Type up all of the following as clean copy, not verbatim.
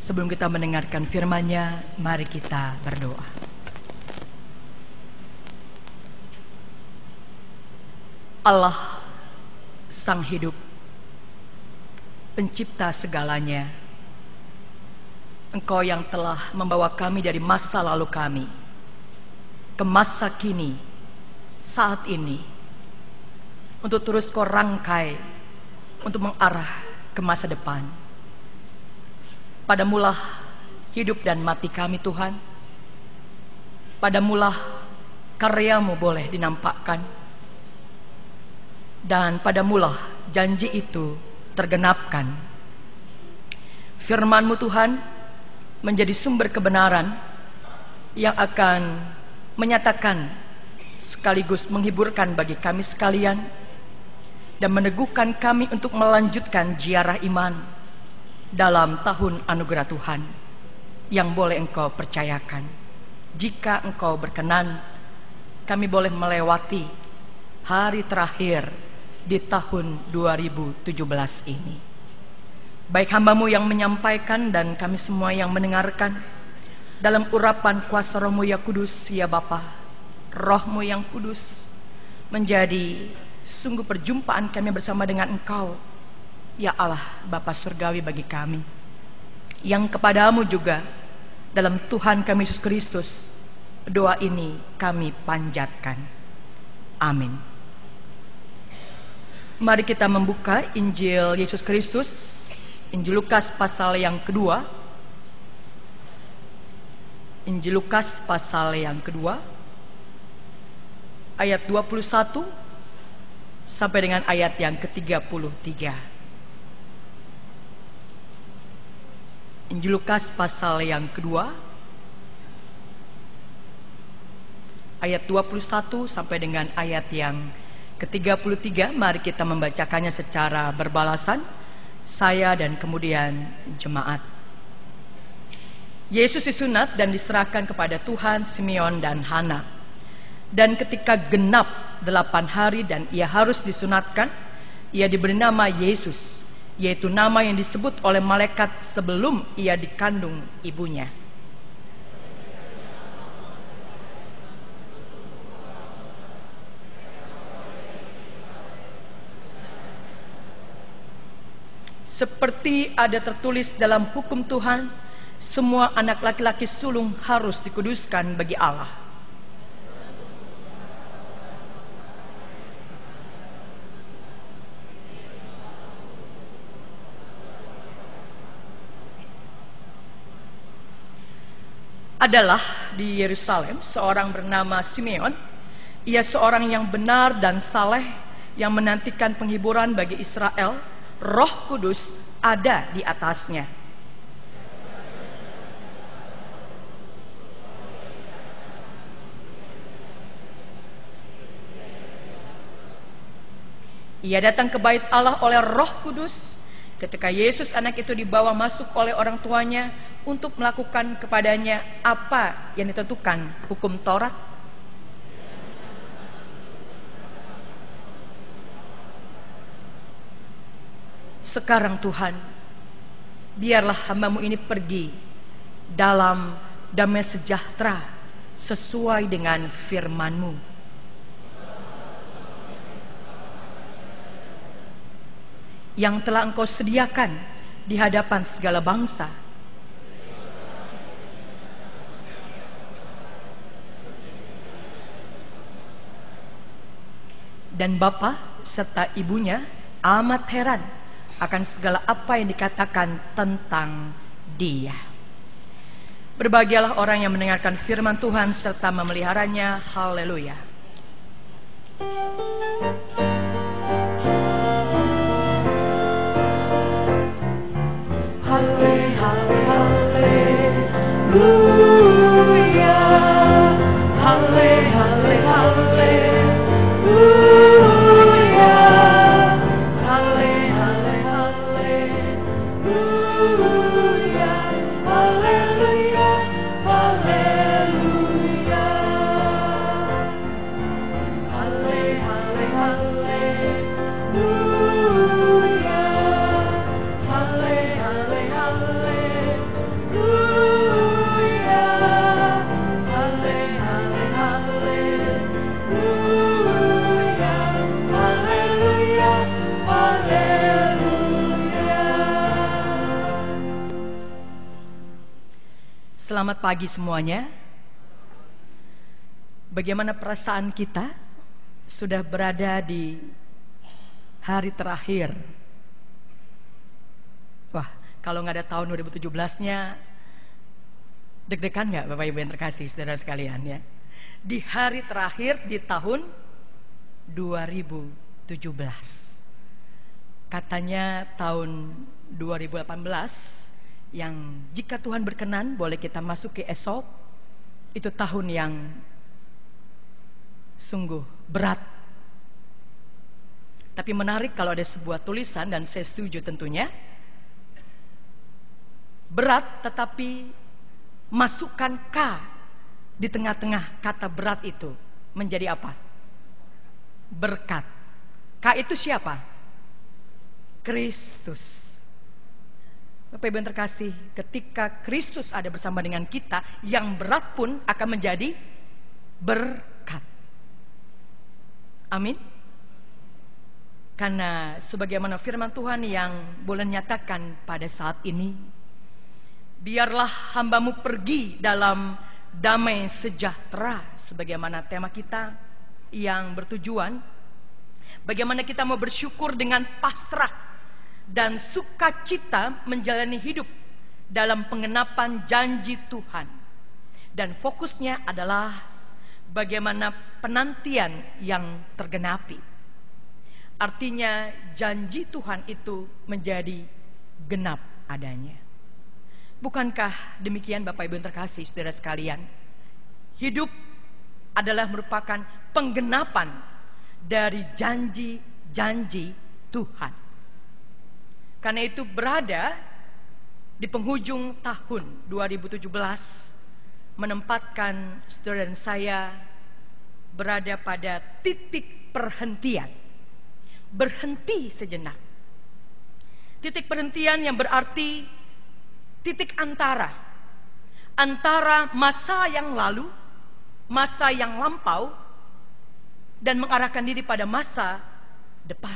Sebelum kita mendengarkan firman-Nya, mari kita berdoa. Allah, Sang Hidup, Pencipta segalanya, Engkau yang telah membawa kami dari masa lalu kami ke masa kini, saat ini, untuk terus Kau rangkai untuk mengarah ke masa depan. Padamulah hidup dan mati kami, Tuhan. Padamulah karya-Mu boleh dinampakkan, dan padamulah janji itu tergenapkan. Firman-Mu, Tuhan, menjadi sumber kebenaran yang akan menyatakan sekaligus menghiburkan bagi kami sekalian dan meneguhkan kami untuk melanjutkan ziarah iman dalam tahun anugerah Tuhan yang boleh Engkau percayakan. Jika Engkau berkenan, kami boleh melewati hari terakhir di tahun 2017 ini. Baik hamba-Mu yang menyampaikan dan kami semua yang mendengarkan, dalam urapan kuasa Roh-Mu ya Kudus, ya Bapa, Roh-Mu yang kudus menjadi sungguh perjumpaan kami bersama dengan Engkau, ya Allah Bapa surgawi bagi kami, yang kepadamu juga dalam Tuhan kami Yesus Kristus doa ini kami panjatkan. Amin. Mari kita membuka Injil Yesus Kristus, Injil Lukas pasal yang kedua. Injil Lukas pasal yang kedua, ayat 21 sampai dengan ayat yang ke-33. Injil Lukas pasal yang kedua, ayat 21 sampai dengan ayat yang ke-33. Mari kita membacakannya secara berbalasan, saya dan kemudian jemaat. Yesus disunat dan diserahkan kepada Tuhan Simeon dan Hana. Dan ketika genap 8 hari dan ia harus disunatkan, ia diberi nama Yesus, yaitu nama yang disebut oleh malaikat sebelum ia dikandung ibunya. Seperti ada tertulis dalam hukum Tuhan, semua anak laki-laki sulung harus dikuduskan bagi Allah. Adalah di Yerusalem seorang bernama Simeon. Ia seorang yang benar dan saleh yang menantikan penghiburan bagi Israel. Roh Kudus ada di atasnya. Ia datang ke bait Allah oleh Roh Kudus ketika Yesus anak itu dibawa masuk oleh orang tuanya untuk melakukan kepadanya apa yang ditentukan hukum Taurat. Sekarang Tuhan, biarlah hamba-Mu ini pergi dalam damai sejahtera sesuai dengan firman-Mu. Yang telah Engkau sediakan di hadapan segala bangsa. Dan bapa serta ibunya amat heran akan segala apa yang dikatakan tentang dia. Berbahagialah orang yang mendengarkan firman Tuhan serta memeliharanya. Haleluya. Haleluya, haleluya, haleluya, haleluya, haleluya, haleluya, haleluya. Selamat pagi semuanya. Bagaimana perasaan kita sudah berada di hari terakhir? Wah, kalau nggak ada tahun 2017-nya, deg-degan nggak Bapak Ibu yang terkasih, saudara sekalian ya? Di hari terakhir di tahun 2017. Katanya tahun 2018 yang jika Tuhan berkenan boleh kita masuk ke esok, itu tahun yang sungguh berat. Tapi menarik kalau ada sebuah tulisan, dan saya setuju tentunya. Berat tetapi masukkan K di tengah-tengah kata berat itu menjadi apa? Berkat. K itu siapa? Kristus. Bapak Ibu yang terkasih, ketika Kristus ada bersama dengan kita, yang berat pun akan menjadi berkat. Amin. Karena sebagaimana firman Tuhan yang boleh nyatakan pada saat ini, biarlah hambamu pergi dalam damai sejahtera, sebagaimana tema kita yang bertujuan bagaimana kita mau bersyukur dengan pasrah dan sukacita menjalani hidup dalam pengenapan janji Tuhan. Dan fokusnya adalah bagaimana penantian yang tergenapi. Artinya janji Tuhan itu menjadi genap adanya. Bukankah demikian Bapak Ibu yang terkasih, saudara sekalian? Hidup adalah merupakan penggenapan dari janji-janji Tuhan. Karena itu berada di penghujung tahun 2017, menempatkan saudara dan saya berada pada titik perhentian. Berhenti sejenak. Titik perhentian yang berarti titik antara masa yang lalu, masa yang lampau, dan mengarahkan diri pada masa depan.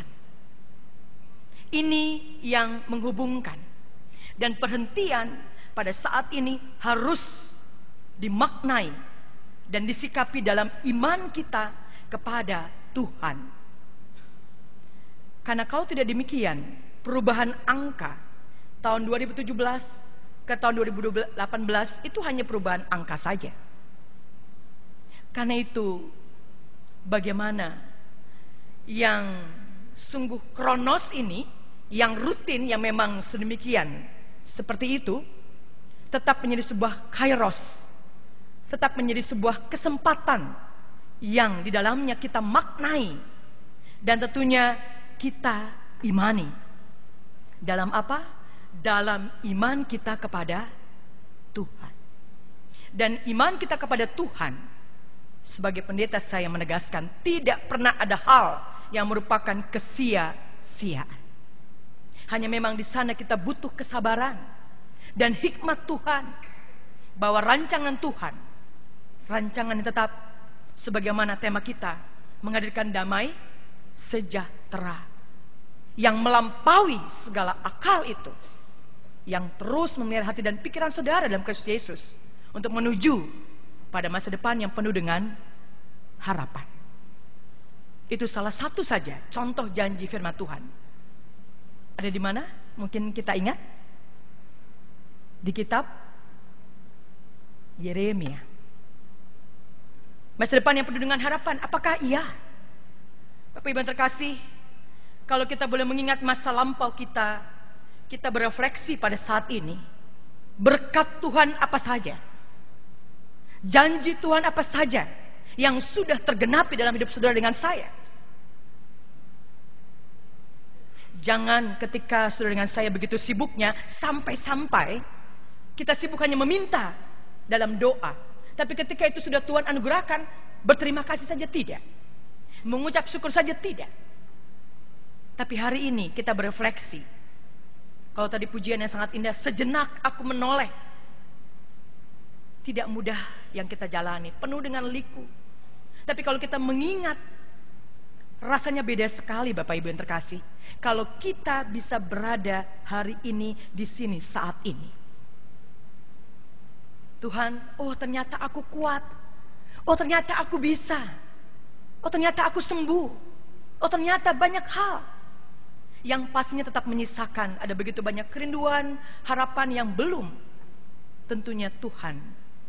Ini yang menghubungkan. Dan perhentian pada saat ini harus dimaknai dan disikapi dalam iman kita kepada Tuhan. Karena kalau tidak demikian, perubahan angka tahun 2017 ke tahun 2018 itu hanya perubahan angka saja. Karena itu, bagaimana yang sungguh kronos ini, yang rutin, yang memang sedemikian seperti itu, tetap menjadi sebuah kairos, tetap menjadi sebuah kesempatan yang di dalamnya kita maknai dan tentunya kita imani. Dalam apa? Dalam iman kita kepada Tuhan. Dan iman kita kepada Tuhan, sebagai pendeta saya menegaskan, tidak pernah ada hal yang merupakan kesia-siaan. Hanya memang di sana kita butuh kesabaran dan hikmat Tuhan, bahwa rancangan Tuhan, rancangan yang tetap sebagaimana tema kita, menghadirkan damai sejahtera yang melampaui segala akal itu, yang terus memelihara hati dan pikiran saudara dalam Kristus Yesus untuk menuju pada masa depan yang penuh dengan harapan. Itu salah satu saja contoh janji firman Tuhan. Ada di mana? Mungkin kita ingat di kitab Yeremia. Masa depan yang penuh dengan harapan, apakah iya? Bapak Ibu yang terkasih, kalau kita boleh mengingat masa lampau kita, kita berefleksi pada saat ini, berkat Tuhan apa saja, janji Tuhan apa saja yang sudah tergenapi dalam hidup saudara dengan saya. Jangan ketika saudara dengan saya begitu sibuknya, sampai-sampai kita sibuk hanya meminta dalam doa, tapi ketika itu sudah Tuhan anugerahkan, berterima kasih saja tidak, mengucap syukur saja tidak. Tapi hari ini kita berefleksi. Kalau tadi pujian yang sangat indah, sejenak aku menoleh. Tidak mudah yang kita jalani, penuh dengan liku. Tapi kalau kita mengingat, rasanya beda sekali Bapak Ibu yang terkasih. Kalau kita bisa berada hari ini di sini saat ini. Tuhan, oh ternyata aku kuat. Oh ternyata aku bisa. Oh ternyata aku sembuh. Oh ternyata banyak hal yang pastinya tetap menyisakan ada begitu banyak kerinduan, harapan yang belum. Tentunya Tuhan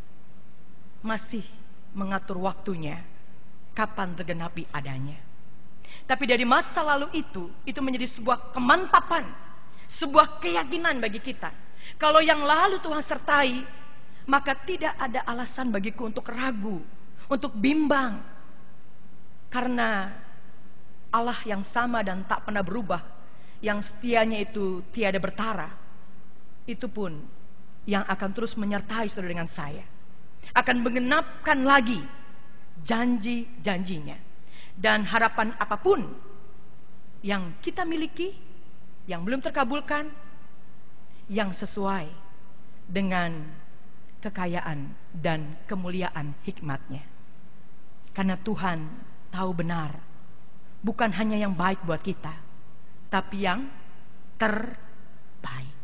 masih mengatur waktunya kapan tergenapi adanya. Tapi dari masa lalu itu menjadi sebuah kemantapan, sebuah keyakinan bagi kita. Kalau yang lalu Tuhan sertai, maka tidak ada alasan bagiku untuk ragu, untuk bimbang. Karena Allah yang sama dan tak pernah berubah, yang setianya itu tiada bertara, itu pun yang akan terus menyertai saudara dengan saya, akan menggenapkan lagi janji-janjinya. Dan harapan apapun yang kita miliki, yang belum terkabulkan, yang sesuai dengan kekayaan dan kemuliaan hikmat-Nya. Karena Tuhan tahu benar, bukan hanya yang baik buat kita, tapi yang terbaik.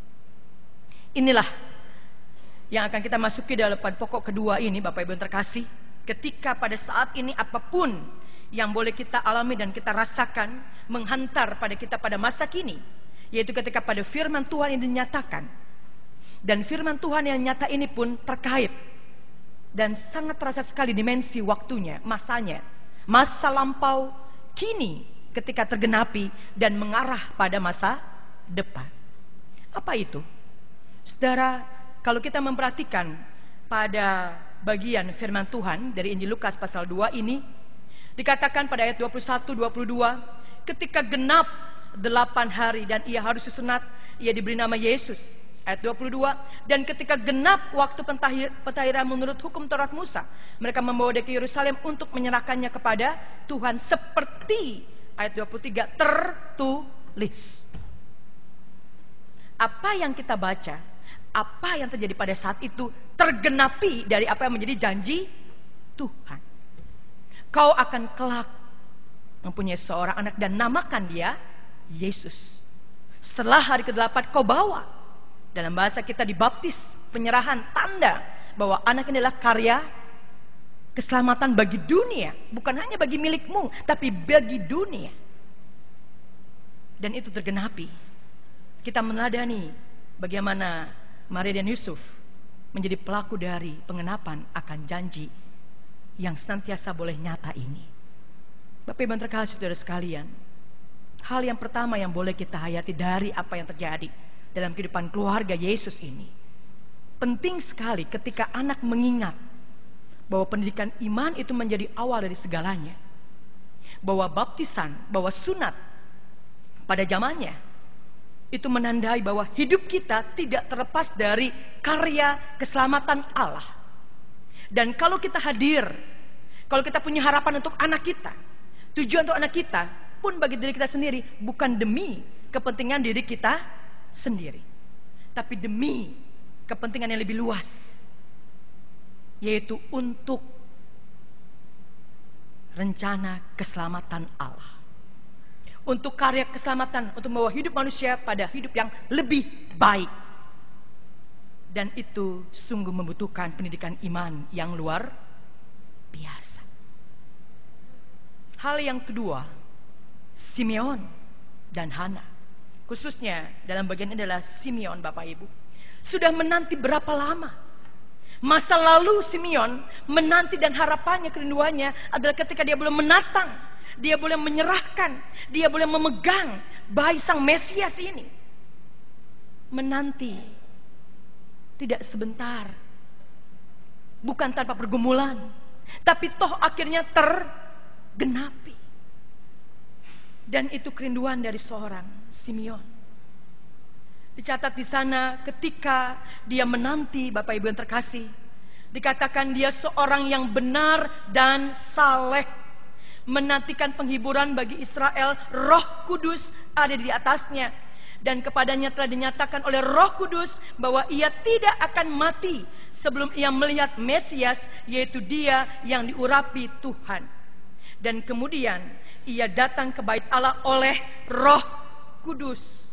Inilah yang akan kita masuki dalam pokok kedua ini, Bapak Ibu yang terkasih. Ketika pada saat ini apapun yang boleh kita alami dan kita rasakan menghantar pada kita pada masa kini, yaitu ketika pada firman Tuhan ini dinyatakan. Dan firman Tuhan yang nyata ini pun terkait dan sangat terasa sekali dimensi waktunya, masanya, masa lampau, kini ketika tergenapi dan mengarah pada masa depan. Apa itu? Saudara, kalau kita memperhatikan pada bagian firman Tuhan dari Injil Lukas pasal 2 ini, dikatakan pada ayat 21-22, ketika genap 8 hari dan ia harus disunat, ia diberi nama Yesus. Ayat 22, dan ketika genap waktu pentahiran menurut hukum Taurat Musa, mereka membawa dia ke Yerusalem untuk menyerahkannya kepada Tuhan, seperti ayat 23 tertulis. Apa yang kita baca, apa yang terjadi pada saat itu tergenapi dari apa yang menjadi janji Tuhan. Kau akan kelak mempunyai seorang anak dan namakan dia Yesus. Setelah hari ke-8 kau bawa, dalam bahasa kita dibaptis, penyerahan, tanda bahwa anak ini adalah karya keselamatan bagi dunia, bukan hanya bagi milikmu, tapi bagi dunia. Dan itu tergenapi. Kita meneladani bagaimana Maria dan Yusuf menjadi pelaku dari pengenapan akan janji yang senantiasa boleh nyata ini. Bapak Ibu yang terkasih saudara sekalian, hal yang pertama yang boleh kita hayati dari apa yang terjadi dalam kehidupan keluarga Yesus ini, penting sekali ketika anak mengingat bahwa pendidikan iman itu menjadi awal dari segalanya, bahwa baptisan, bahwa sunat pada zamannya itu menandai bahwa hidup kita tidak terlepas dari karya keselamatan Allah. Dan kalau kita hadir, kalau kita punya harapan untuk anak kita, tujuan untuk anak kita pun bagi diri kita sendiri, bukan demi kepentingan diri kita sendiri, tapi demi kepentingan yang lebih luas, yaitu untuk rencana keselamatan Allah, untuk karya keselamatan, untuk membawa hidup manusia pada hidup yang lebih baik. Dan itu sungguh membutuhkan pendidikan iman yang luar biasa. Hal yang kedua, Simeon dan Hana, khususnya dalam bagian ini adalah Simeon, Bapak Ibu, sudah menanti berapa lama. Masa lalu Simeon menanti dan harapannya, kerinduannya adalah ketika dia boleh menatang, dia boleh menyerahkan, dia boleh memegang bayi sang Mesias ini. Menanti tidak sebentar, bukan tanpa pergumulan, tapi toh akhirnya tergenapi. Dan itu kerinduan dari seorang Simeon. Dicatat di sana ketika dia menanti, Bapak Ibu yang terkasih, dikatakan dia seorang yang benar dan saleh, menantikan penghiburan bagi Israel. Roh Kudus ada di atasnya, dan kepadanya telah dinyatakan oleh Roh Kudus bahwa ia tidak akan mati sebelum ia melihat Mesias, yaitu dia yang diurapi Tuhan. Dan kemudian ia datang ke bait Allah oleh Roh Kudus.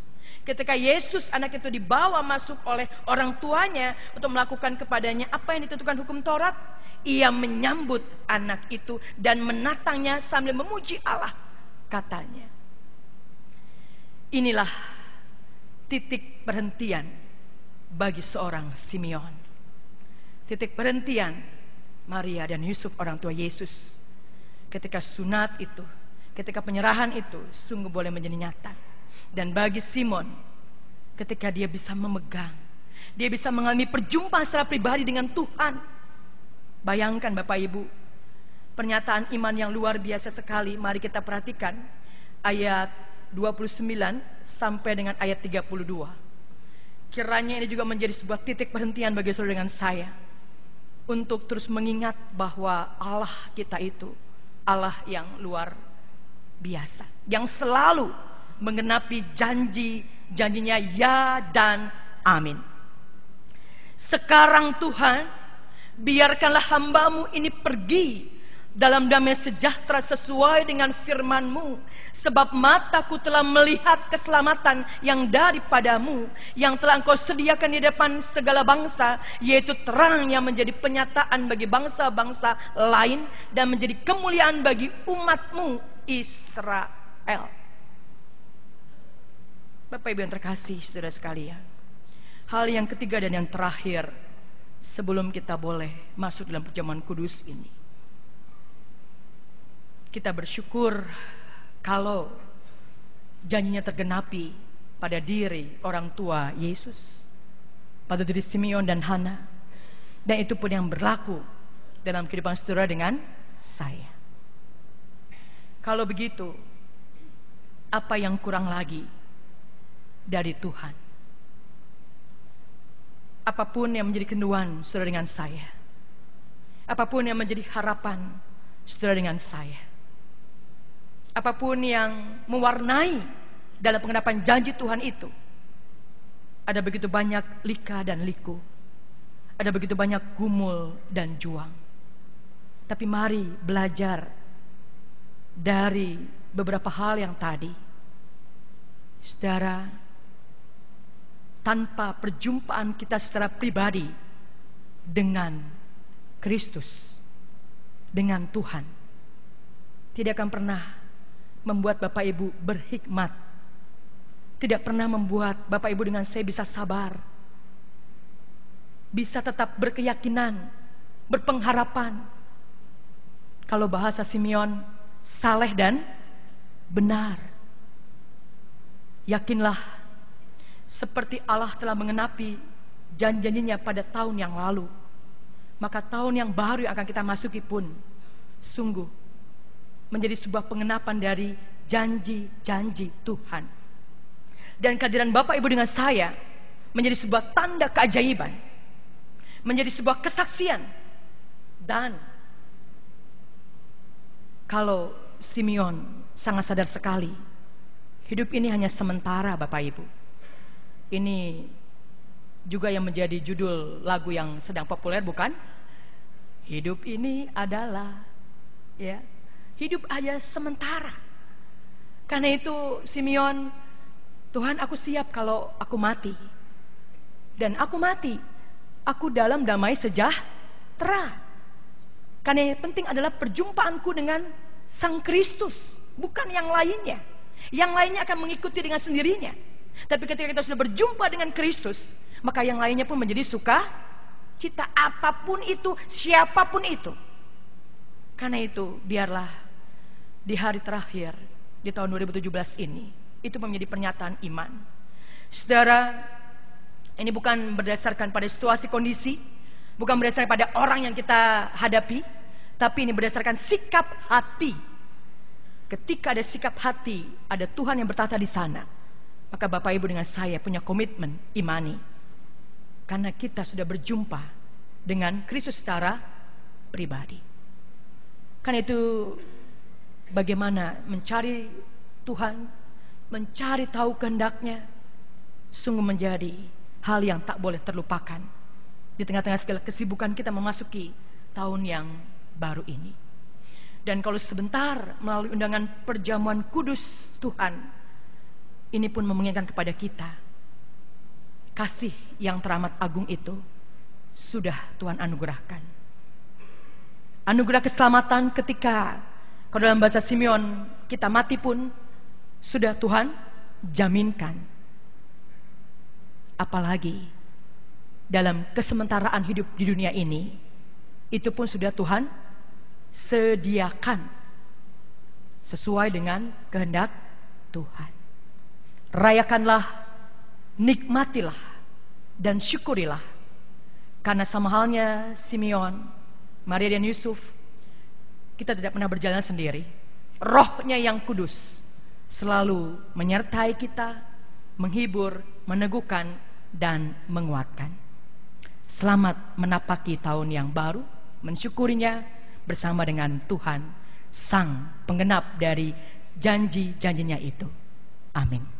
Ketika Yesus anak itu dibawa masuk oleh orang tuanya untuk melakukan kepadanya apa yang ditentukan hukum Taurat, ia menyambut anak itu dan menatangnya sambil memuji Allah. Katanya, inilah titik perhentian bagi seorang Simeon. Titik perhentian Maria dan Yusuf orang tua Yesus. Ketika sunat itu, ketika penyerahan itu sungguh boleh menjadi nyata. Dan bagi Simon, ketika dia bisa memegang, dia bisa mengalami perjumpaan secara pribadi dengan Tuhan. Bayangkan Bapak Ibu, pernyataan iman yang luar biasa sekali. Mari kita perhatikan ayat 29 sampai dengan ayat 32. Kiranya ini juga menjadi sebuah titik perhentian bagi saudara dengan saya, untuk terus mengingat bahwa Allah kita itu Allah yang luar biasa, yang selalu menggenapi janjinya ya dan amin. Sekarang Tuhan, biarkanlah hamba-Mu ini pergi dalam damai sejahtera sesuai dengan firman-Mu, sebab mataku telah melihat keselamatan yang daripada-Mu, yang telah Engkau sediakan di depan segala bangsa, yaitu terang yang menjadi penyataan bagi bangsa-bangsa lain dan menjadi kemuliaan bagi umat-Mu Israel. Bapak Ibu yang terkasih, saudara sekalian, hal yang ketiga dan yang terakhir sebelum kita boleh masuk dalam perjamuan kudus ini, kita bersyukur kalau janjinya tergenapi pada diri orang tua Yesus, pada diri Simeon dan Hana, dan itu pun yang berlaku dalam kehidupan saudara dengan saya. Kalau begitu, apa yang kurang lagi dari Tuhan? Apapun yang menjadi kenduan saudara dengan saya, apapun yang menjadi harapan saudara dengan saya, apapun yang mewarnai dalam pengenapan janji Tuhan itu, ada begitu banyak lika dan liku, ada begitu banyak gumul dan juang. Tapi mari belajar dari beberapa hal yang tadi. Saudara, tanpa perjumpaan kita secara pribadi dengan Kristus, dengan Tuhan, tidak akan pernah membuat Bapak Ibu berhikmat, tidak pernah membuat Bapak Ibu dengan saya bisa sabar, bisa tetap berkeyakinan, berpengharapan. Kalau bahasa Simeon, saleh dan benar. Yakinlah, seperti Allah telah mengenapi janji-janjinya pada tahun yang lalu, maka tahun yang baru yang akan kita masuki pun sungguh menjadi sebuah pengenapan dari janji-janji Tuhan. Dan kehadiran Bapak Ibu dengan saya menjadi sebuah tanda keajaiban, menjadi sebuah kesaksian. Dan kalau Simeon sangat sadar sekali, hidup ini hanya sementara Bapak Ibu. Ini juga yang menjadi judul lagu yang sedang populer, bukan? Hidup ini adalah, ya, hidup aja sementara. Karena itu Simeon, Tuhan aku siap kalau aku mati. Dan aku mati, aku dalam damai sejahtera. Karena yang penting adalah perjumpaanku dengan Sang Kristus, bukan yang lainnya. Yang lainnya akan mengikuti dengan sendirinya. Tapi ketika kita sudah berjumpa dengan Kristus, maka yang lainnya pun menjadi sukacita, apapun itu, siapapun itu. Karena itu biarlah di hari terakhir di tahun 2017 ini, itu menjadi pernyataan iman. Saudara, ini bukan berdasarkan pada situasi kondisi, bukan berdasarkan pada orang yang kita hadapi, tapi ini berdasarkan sikap hati. Ketika ada sikap hati, ada Tuhan yang bertata di sana, maka Bapak Ibu dengan saya punya komitmen imani, karena kita sudah berjumpa dengan Kristus secara pribadi. Karena itu bagaimana mencari Tuhan, mencari tahu kehendaknya, sungguh menjadi hal yang tak boleh terlupakan di tengah-tengah segala kesibukan kita memasuki tahun yang baru ini. Dan kalau sebentar melalui undangan perjamuan kudus Tuhan, ini pun mengingatkan kepada kita, kasih yang teramat agung itu sudah Tuhan anugerahkan. Anugerah keselamatan ketika, kalau dalam bahasa Simeon, kita mati pun sudah Tuhan jaminkan. Apalagi dalam kesementaraan hidup di dunia ini, itu pun sudah Tuhan sediakan sesuai dengan kehendak Tuhan. Rayakanlah, nikmatilah, dan syukurilah, karena sama halnya Simeon, Maria dan Yusuf, kita tidak pernah berjalan sendiri. Rohnya yang kudus selalu menyertai kita, menghibur, meneguhkan, dan menguatkan. Selamat menapaki tahun yang baru, mensyukurinya bersama dengan Tuhan, Sang Penggenap dari janji-janjinya itu. Amin.